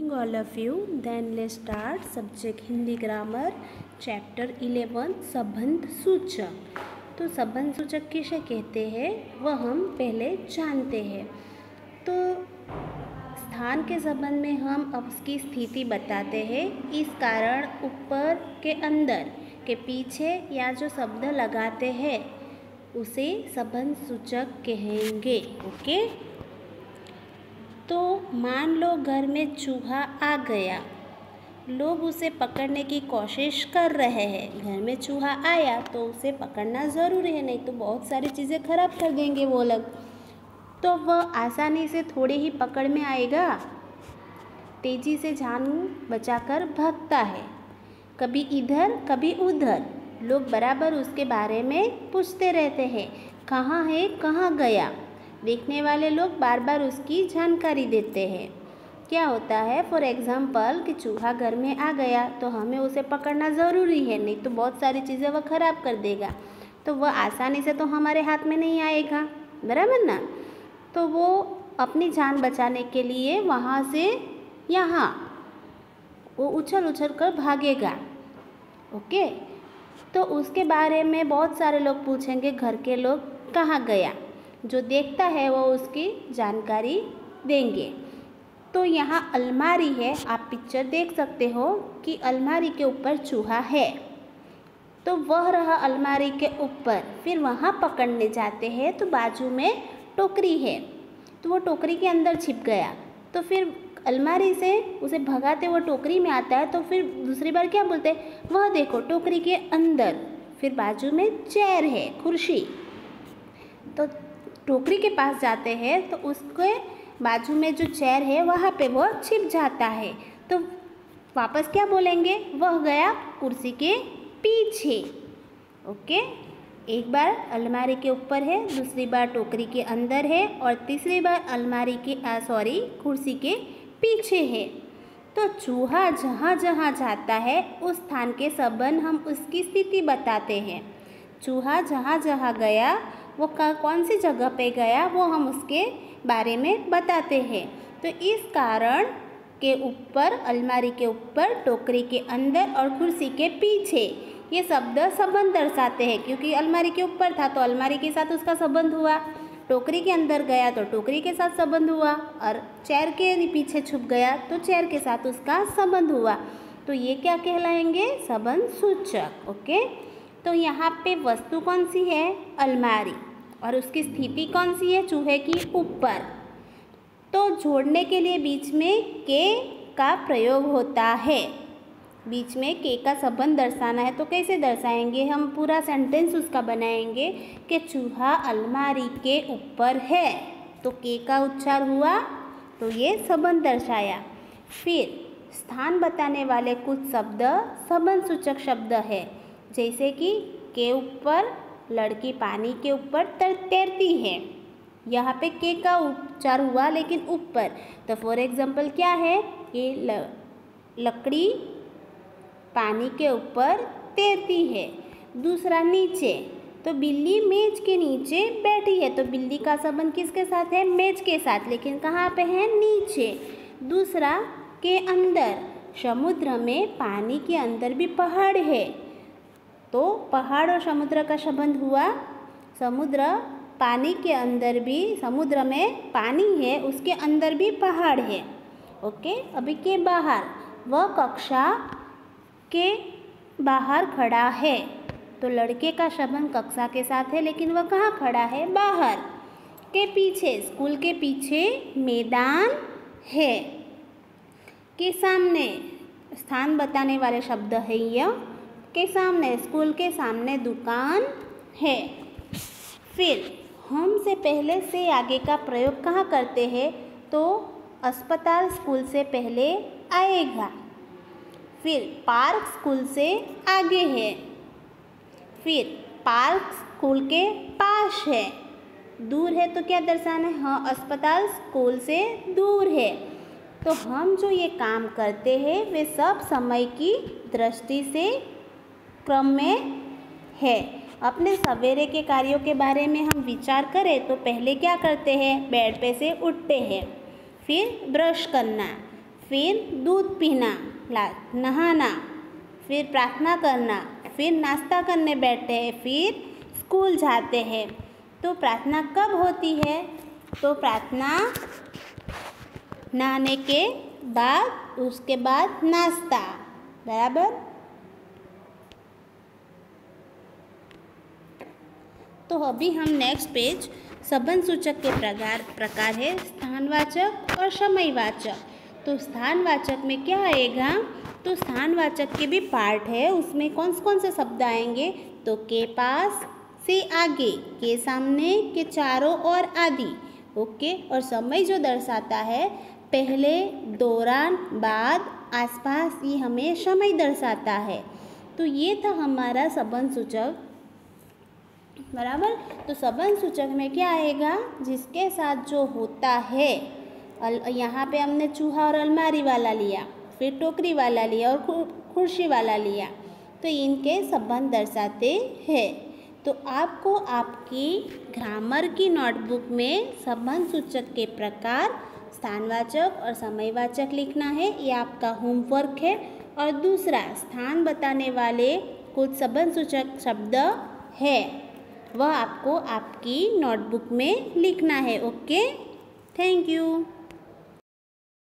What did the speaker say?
morning all of you. Then let's start subject Hindi grammar chapter 11 संबंध सूचक। तो संबंध सूचक किसे कहते हैं वह हम पहले जानते हैं। तो स्थान के संबंध में हम अब उसकी स्थिति बताते हैं। इस कारण ऊपर के अंदर के पीछे या जो शब्द लगाते हैं उसे संबंध सूचक कहेंगे। ओके। तो मान लो घर में चूहा आ गया, लोग उसे पकड़ने की कोशिश कर रहे हैं। घर में चूहा आया तो उसे पकड़ना ज़रूरी है, नहीं तो बहुत सारी चीज़ें खराब कर देंगे वो लोग। तो वह आसानी से थोड़े ही पकड़ में आएगा, तेज़ी से जान बचाकर भागता है, कभी इधर कभी उधर। लोग बराबर उसके बारे में पूछते रहते हैं, कहाँ है कहाँ गया। देखने वाले लोग बार बार उसकी जानकारी देते हैं। क्या होता है, फॉर एग्ज़ाम्पल कि चूहा घर में आ गया तो हमें उसे पकड़ना ज़रूरी है, नहीं तो बहुत सारी चीज़ें वह ख़राब कर देगा। तो वह आसानी से तो हमारे हाथ में नहीं आएगा, बराबर ना। तो वो अपनी जान बचाने के लिए वहाँ से यहाँ वो उछल उछल कर भागेगा। ओके। तो उसके बारे में बहुत सारे लोग पूछेंगे, घर के लोग कहाँ गया। जो देखता है वो उसकी जानकारी देंगे। तो यहाँ अलमारी है, आप पिक्चर देख सकते हो कि अलमारी के ऊपर चूहा है। तो वह रहा अलमारी के ऊपर, फिर वहाँ पकड़ने जाते हैं तो बाजू में टोकरी है, तो वो टोकरी के अंदर छिप गया। तो फिर अलमारी से उसे भगाते वो टोकरी में आता है, तो फिर दूसरी बार क्या बोलते हैं, वह देखो टोकरी के अंदर, फिर बाजू में चेयर है, कुर्सी। तो टोकरी के पास जाते हैं तो उसके बाजू में जो चेयर है वहाँ पे वो छिप जाता है। तो वापस क्या बोलेंगे, वह गया कुर्सी के पीछे। ओके। एक बार अलमारी के ऊपर है, दूसरी बार टोकरी के अंदर है और तीसरी बार अलमारी के कुर्सी के पीछे है। तो चूहा जहाँ जहाँ जाता है उस स्थान के संबंध हम उसकी स्थिति बताते हैं। चूहा जहाँ जहाँ गया वो कौन सी जगह पे गया वो हम उसके बारे में बताते हैं। तो इस कारण के ऊपर, अलमारी के ऊपर, टोकरी के अंदर और कुर्सी के पीछे ये शब्द संबंध दर्शाते हैं। क्योंकि अलमारी के ऊपर था तो अलमारी के साथ उसका संबंध हुआ, टोकरी के अंदर गया तो टोकरी के साथ संबंध हुआ, और चेयर के पीछे छुप गया तो चेयर के साथ उसका संबंध हुआ। तो ये क्या कहलाएंगे, संबंध सूचक। ओके। तो यहाँ पे वस्तु कौन सी है, अलमारी, और उसकी स्थिति कौन सी है, चूहे की ऊपर। तो जोड़ने के लिए बीच में के का प्रयोग होता है। बीच में के का संबंध दर्शाना है तो कैसे दर्शाएंगे, हम पूरा सेंटेंस उसका बनाएंगे कि चूहा अलमारी के ऊपर है। तो के का उच्चार हुआ तो ये संबंध दर्शाया। फिर स्थान बताने वाले कुछ शब्द संबंध सूचक शब्द है, जैसे कि के ऊपर, लड़की पानी के ऊपर तैरती है। यहाँ पे के का उच्चार हुआ लेकिन ऊपर। तो फॉर एग्जाम्पल क्या है, ये लकड़ी पानी के ऊपर तैरती है। दूसरा नीचे, तो बिल्ली मेज के नीचे बैठी है। तो बिल्ली का संबंध किसके साथ है, मेज के साथ, लेकिन कहाँ पे है, नीचे। दूसरा के अंदर, समुद्र में पानी के अंदर भी पहाड़ है। तो पहाड़ और समुद्र का संबंध हुआ। समुद्र पानी के अंदर भी, समुद्र में पानी है उसके अंदर भी पहाड़ है। ओके। अभी के बाहर, वह कक्षा के बाहर खड़ा है। तो लड़के का संबंध कक्षा के साथ है लेकिन वह कहाँ खड़ा है, बाहर। के पीछे, स्कूल के पीछे मैदान है। के सामने, स्थान बताने वाले शब्द है यह। के सामने, स्कूल के सामने दुकान है। फिर हम से पहले से आगे का प्रयोग कहाँ करते हैं, तो अस्पताल स्कूल से पहले आएगा। फिर पार्क स्कूल से आगे है। फिर पार्क स्कूल के पास है। दूर है तो क्या दर्शाना है, हाँ, अस्पताल स्कूल से दूर है। तो हम जो ये काम करते हैं वे सब समय की दृष्टि से क्रम में है। अपने सवेरे के कार्यों के बारे में हम विचार करें तो पहले क्या करते हैं, बेड पे से उठते हैं, फिर ब्रश करना, फिर दूध पीना, नहाना, फिर प्रार्थना करना, फिर नाश्ता करने बैठते हैं, फिर स्कूल जाते हैं। तो प्रार्थना कब होती है? तो प्रार्थना नहाने के बाद, उसके बाद नाश्ता, बराबर। तो अभी हम नेक्स्ट पेज, संबंध सूचक के प्रकार है स्थानवाचक और समयवाचक। तो स्थानवाचक में क्या आएगा? तो स्थानवाचक के भी पार्ट है, उसमें कौन से शब्द आएंगे? तो के पास से आगे, के सामने, के चारों ओर आदि। ओके। और समय जो दर्शाता है, पहले, दौरान, बाद, आसपास, ये हमें समय दर्शाता है। तो ये था हमारा संबंध सूचक, बराबर। तो संबंध सूचक में क्या आएगा? जिसके साथ जो होता है, यहाँ पे हमने चूहा और अलमारी वाला लिया, फिर टोकरी वाला लिया और कुर्सी वाला लिया, तो इनके संबंध दर्शाते हैं। तो आपको आपकी ग्रामर की नोटबुक में संबंध सूचक के प्रकार, स्थानवाचक और समयवाचक लिखना है, ये आपका होमवर्क है। और दूसरा, स्थान बताने वाले कुछ संबंध सूचक शब्द है, वह आपको आपकी नोटबुक में लिखना है। Okay, thank you.